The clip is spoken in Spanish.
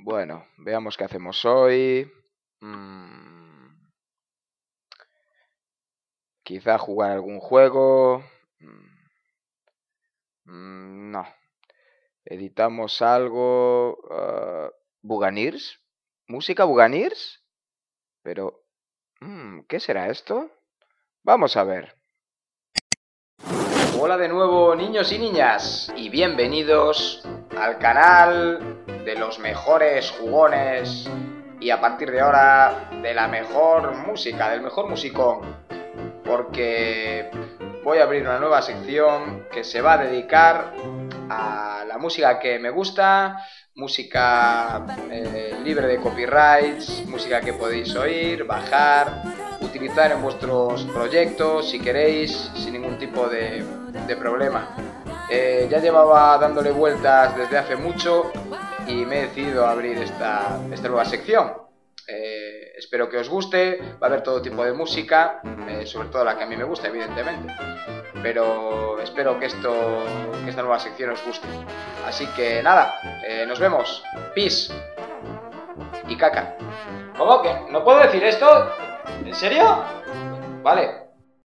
Bueno, veamos qué hacemos hoy. Quizá jugar algún juego. No. Editamos algo. ¿Buganirs? ¿Música Buganirs? Pero... ¿qué será esto? Vamos a ver. Hola de nuevo, niños y niñas, y bienvenidos al canal de los mejores jugones y a partir de ahora de la mejor música, del mejor musicón, porque voy a abrir una nueva sección que se va a dedicar a la música que me gusta, música libre de copyrights, música que podéis oír, bajar, utilizar en vuestros proyectos si queréis, sin ningún tipo de problema. Ya llevaba dándole vueltas desde hace mucho y me he decidido a abrir esta nueva sección. Espero que os guste, va a haber todo tipo de música, sobre todo la que a mí me gusta, evidentemente. Pero espero que esta nueva sección os guste. Así que nada, nos vemos. Peace. Y caca. ¿Cómo que? ¿No puedo decir esto? ¿En serio? Vale.